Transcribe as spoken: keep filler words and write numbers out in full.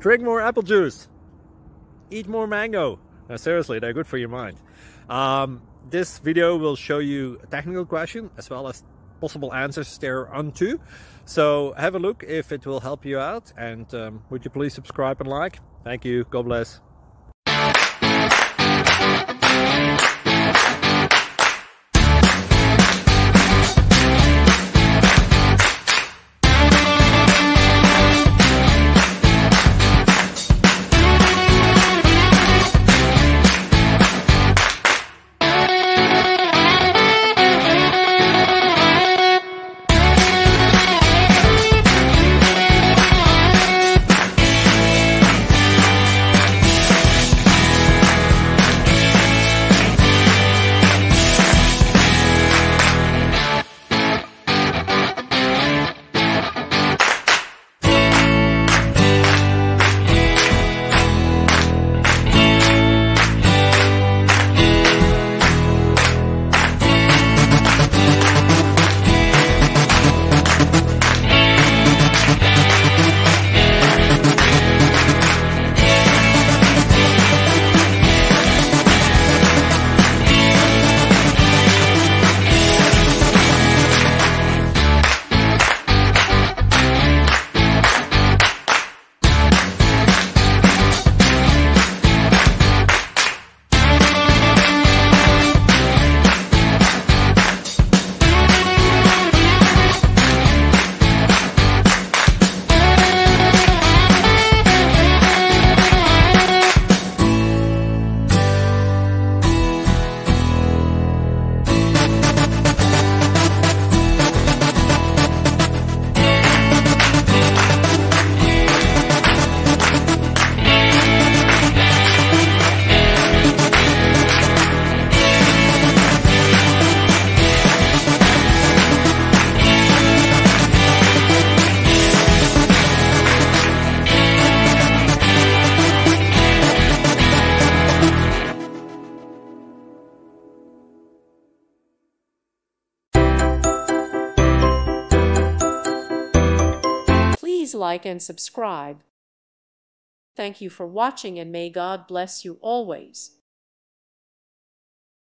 Drink more apple juice. Eat more mango. No, seriously, they're good for your mind. Um, this video will show you a technical question as well as possible answers thereunto. So have a look if it will help you out, and um, would you please subscribe and like? Thank you. God bless. Please like and subscribe. Thank you for watching, and may God bless you always.